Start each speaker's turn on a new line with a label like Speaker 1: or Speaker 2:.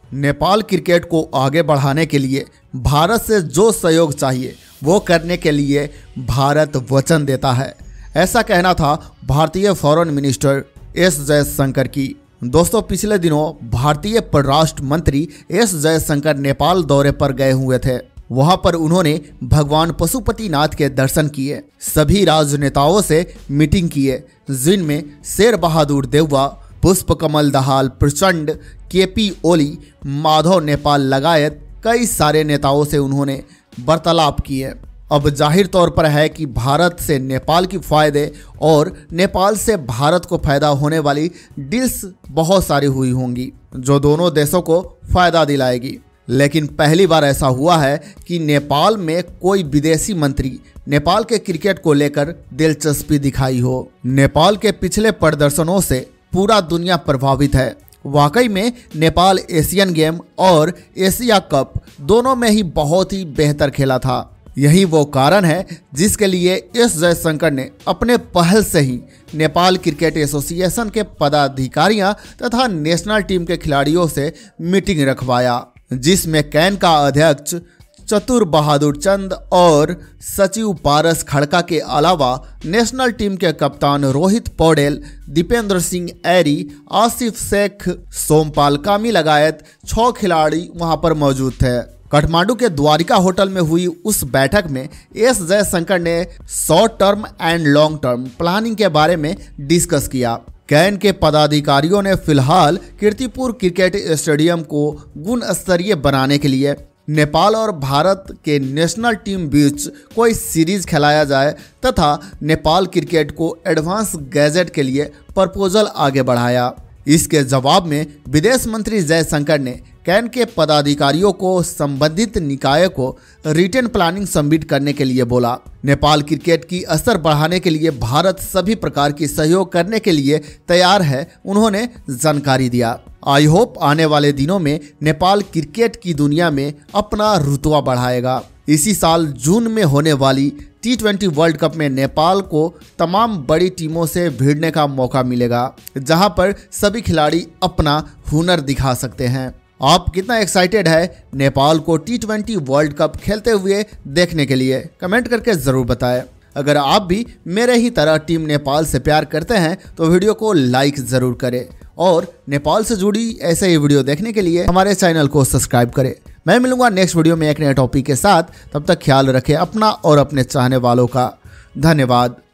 Speaker 1: Nepal cricket को आगे बढ़ाने के लिए भारत से जो सहयोग चाहिए वो करने के लिए भारत वचन देता है, ऐसा कहना था भारतीय फॉरेन मिनिस्टर एस जयशंकर की। दोस्तों, पिछले दिनों भारतीय परराष्ट्र मंत्री एस जयशंकर नेपाल दौरे पर गए हुए थे। वहां पर उन्होंने भगवान पशुपतिनाथ के दर्शन किए, सभी राजनेताओं से मीटिंग किए, जिनमें शेर बहादुर देउवा, पुष्पकमल दाहाल प्रचंड, केपी ओली, माधव नेपाल लगायत कई सारे नेताओं से उन्होंने वार्तालाप किए। अब जाहिर तौर पर है कि भारत से नेपाल की फ़ायदे और नेपाल से भारत को फ़ायदा होने वाली डील्स बहुत सारी हुई होंगी जो दोनों देशों को फ़ायदा दिलाएगी। लेकिन पहली बार ऐसा हुआ है कि नेपाल में कोई विदेशी मंत्री नेपाल के क्रिकेट को लेकर दिलचस्पी दिखाई हो। नेपाल के पिछले प्रदर्शनों से पूरा दुनिया प्रभावित है। वाकई में नेपाल एशियन गेम और एशिया कप दोनों में ही बहुत ही बेहतर खेला था। यही वो कारण है जिसके लिए एस जयशंकर ने अपने पहल से ही नेपाल क्रिकेट एसोसिएशन के पदाधिकारियों तथा नेशनल टीम के खिलाड़ियों से मीटिंग रखवाया, जिसमें कैन का अध्यक्ष चतुर बहादुर चंद और सचिव पारस खड़का के अलावा नेशनल टीम के कप्तान रोहित पौडेल, दीपेंद्र सिंह ऐरी, आसिफ शेख, सोमपाल कामी लगायत 6 खिलाड़ी वहां पर मौजूद थे। काठमांडू के द्वारिका होटल में हुई उस बैठक में एस जयशंकर ने short term and long term planning के बारे में डिस्कस किया। कैन के पदाधिकारियों ने फिलहाल कीर्तिपुर क्रिकेट स्टेडियम को गुण स्तरीय बनाने के लिए नेपाल और भारत के नेशनल टीम बीच कोई सीरीज खिलाया जाए तथा नेपाल क्रिकेट को एडवांस गैजेट के लिए प्रपोजल आगे बढ़ाया। इसके जवाब में विदेश मंत्री जयशंकर ने कैन के पदाधिकारियों को संबंधित निकाय को रिटन प्लानिंग सबमिट करने के लिए बोला। नेपाल क्रिकेट की असर बढ़ाने के लिए भारत सभी प्रकार की सहयोग करने के लिए तैयार है, उन्होंने जानकारी दिया। आई होप आने वाले दिनों में नेपाल क्रिकेट की दुनिया में अपना रुतबा बढ़ाएगा। इसी साल जून में होने वाली T20 वर्ल्ड कप में नेपाल को तमाम बड़ी टीमों से भिड़ने का मौका मिलेगा, जहां पर सभी खिलाड़ी अपना हुनर दिखा सकते हैं। आप कितना एक्साइटेड है नेपाल को T20 वर्ल्ड कप खेलते हुए देखने के लिए? कमेंट करके ज़रूर बताएं। अगर आप भी मेरे ही तरह टीम नेपाल से प्यार करते हैं तो वीडियो को लाइक ज़रूर करें और नेपाल से जुड़ी ऐसे ही वीडियो देखने के लिए हमारे चैनल को सब्सक्राइब करें। मैं मिलूंगा नेक्स्ट वीडियो में एक नए टॉपिक के साथ। तब तक ख्याल रखें अपना और अपने चाहने वालों का। धन्यवाद।